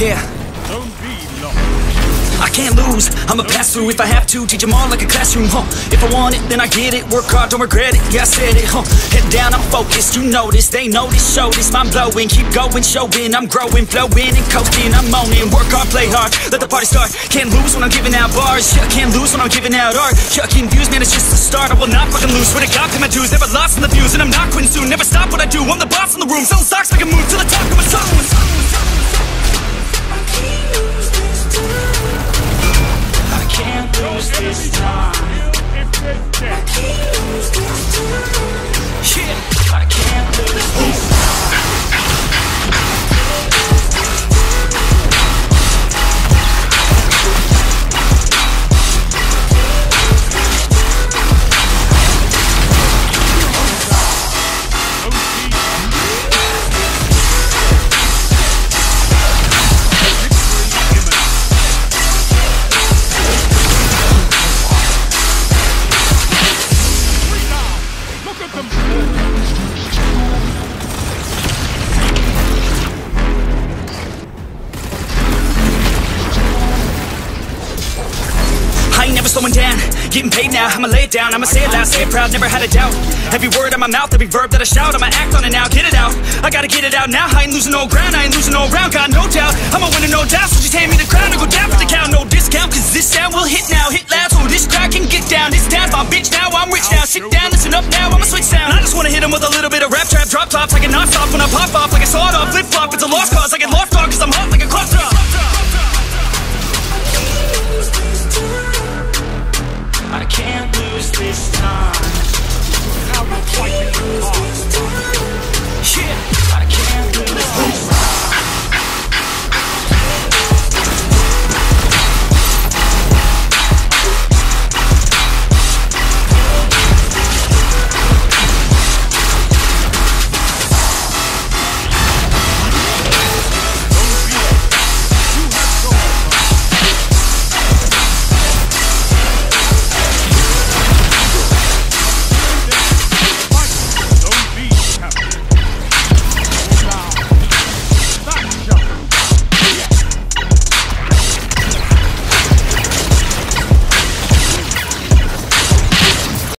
Yeah. Don't be lost. I can't lose, I'ma pass through if I have to. Teach them all like a classroom, If I want it, then I get it. Work hard, don't regret it, yeah I said it, Head down, I'm focused, you know this. They know this, show this, mind blowing. Keep going, showing, I'm growing. Flowing and coasting, I'm moaning. Work hard, play hard, let the party start. Can't lose when I'm giving out bars. Yeah, can't lose when I'm giving out art. Yeah, getting views, man, it's just the start. I will not fucking lose, swear to God, pay my dues. Never lost in the views, and I'm not quitting soon. Never stop what I do, I'm the boss in the room. Selling stocks, make a move to the top of my zone. Can't lose this time. Yeah, I can't lose this time. I ain't never slowing down, getting paid now, I'ma lay it down, I'ma say it loud, say it proud, never had a doubt. Every word out my mouth, every verb that I shout, I'ma act on it now, get it out. I gotta get it out now, I ain't losing no ground, I ain't losing no round, got no doubt. I'm a winner, no doubt, so just hand me the crown and go down for the count. No discount, cause this sound will hit now, hit loud, so this crowd can get down. This town's my bitch now, I'm rich now, sit down, listen up now, I'ma switch sound. I just wanna hit them with a little bit of rap trap, drop tops, I can not stop when I pop off like a sawed off, flip flop, it's a lost cause, I get lost dog, cause I'm hot like a clock drop. I can't lose this time. Yeah, I can't lose.